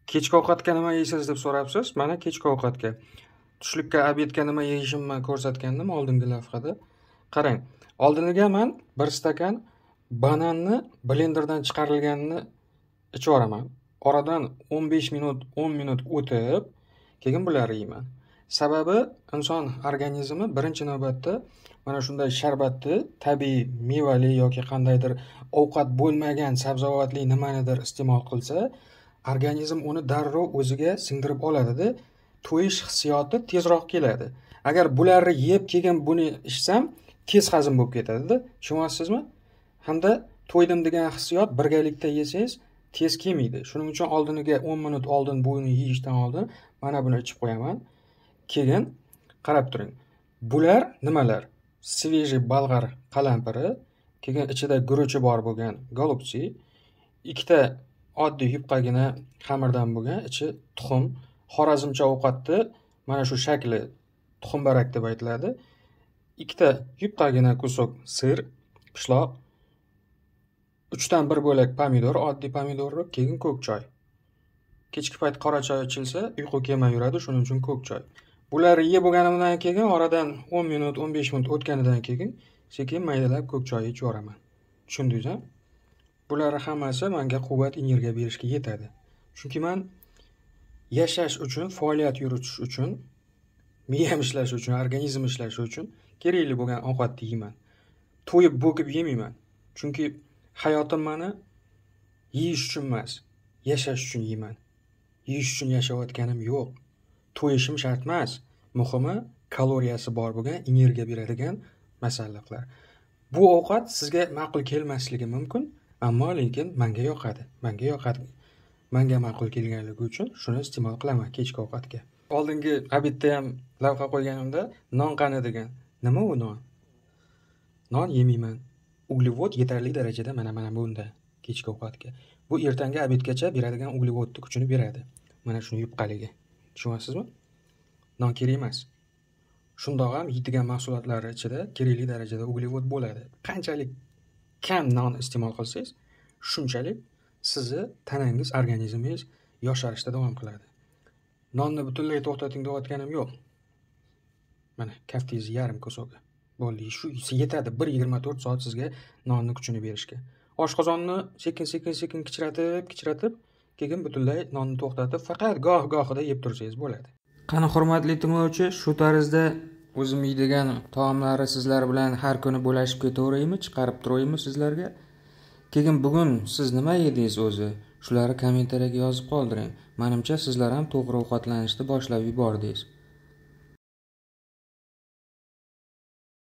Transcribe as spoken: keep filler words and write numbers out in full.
Kechki ovqatga nima yeysiz deb so'rabsiz. Mana kechki ovqatga. Tushlikka, obedga nima yeyishimni ko'rsatgandim oldingi lavhada. Qarang, oldiniga men bir stakan bananni blenderdan chiqarilganini ichib yuboraman. Oradan o'n besh minut, o'n minut o'tib, keyin bularni yeyman. Sababi inson organizmi birinchi navbatda mana shunday sharbatni, tabiiy mevali yoki qandaydir ovqat bo'lmagan sabzavotli nimanidir iste'mol qilsa, organizm uni darrov o'ziga singdirib oladi-da, to'yish hissiyoti tezroq keladi. Agar bularni yeb keyin buni ichsam, tez hazm bo'lib ketadi-da, tushunyapsizmi? Hamda to'ydim degan hissiyot birgalikda yesangiz tez kelmaydi. Shuning uchun oldiniga o'n minut oldin buni yeyishdan oldin mana buni ichib qo'yaman. Keyin qarab turing. Bular nimalar? Svejiy bolg'ar qalampiri, keyin ichida guruchi bor bo'lgan golubchi, ikkita oddiy yupqagina xamirdan bo'lgan, ichi tuxum, xorazmcha ovqatni mana shu shakli tuxumbarak deb aytiladi. Ikkita yupqagina kusok sir, pishloq, uchdan bir bo'lak pomidor, oddiy pomidorni, keyin ko'k choy. Kechki payt qora choy ichilsa, uyqu kelmay yuradi, shuning uchun ko'k choy. Bularni yeb bo'lganimdan keyin oradan o'n minut, o'n besh minut o'tganidan keyin sekin maydalab ko'k choy ichib yuboraman. Tushundingizmi? Bular hammasi menga quvvat, energiya berishga yetadi. Chunki men yashash uchun, faoliyat yuritish uchun, miyam ishlashi uchun, organizm ishlashi uchun kerakli bo'lgan ovqatni yeyman. To'yib bo'kib yemayman. Chunki hayotim meni yeyish uchun emas, yashash uchun yeyman. Yeyish uchun yashayotganim yo'q. To'yishim shart emas. Muhimi kaloriyasi bor bo'lgan, energiya beradigan masalliqlar. Bu ovqat sizga ma'qul kelmasligi mumkin, ammo lekin menga yoqadi. Menga yoqadi. Menga ma'qul kelganligi uchun shuni iste'mol qilaman kechki ovqatga. Oldingi obedda ham lavha qo'yganimda non qani degan. Nima u non? Non yemayman. Uglevod yetarli darajada mana mana bunda kechki ovqatga. Bu ertangi obedgacha beradigan uglevodni kuchini beradi. Mana shuni yupqaligi. Tushunyapsizmi? Non kerak emas. Shundoq ham yeydigan mahsulotlar ichida kerakli darajada uglevod bo'ladi. Qanchalik kam non iste'mol qilsangiz, shunchalik sizni tanangiz, organizmingiz yosharishda davom qiladi. Nonni butunlay to'xtating deyotganim yo'q. Mana kaftingiz yarim kosoga. Bo'ldi, shu yetadi bir yigirma to'rt soat sizga nonni kuchini berishga. Oshqozonni sekin-sekin sekin kichratib, kichratib, keyin butunlay nonni to'xtatib, faqat goh-gohida yeb tursangiz bo'ladi. Qani hurmatli tinglovchi, shu tarzda o'zim yeydigan taomlarni sizlar bilan har kuni bo'lashib ketaveraymi, chiqarib turaymi sizlarga? Keyin bugun siz nima yedingiz o'zi? Shularni kommentariyaga yozib qoldiring. Menimcha sizlar ham to'g'ri ovqatlanishni boshlab yubordingiz.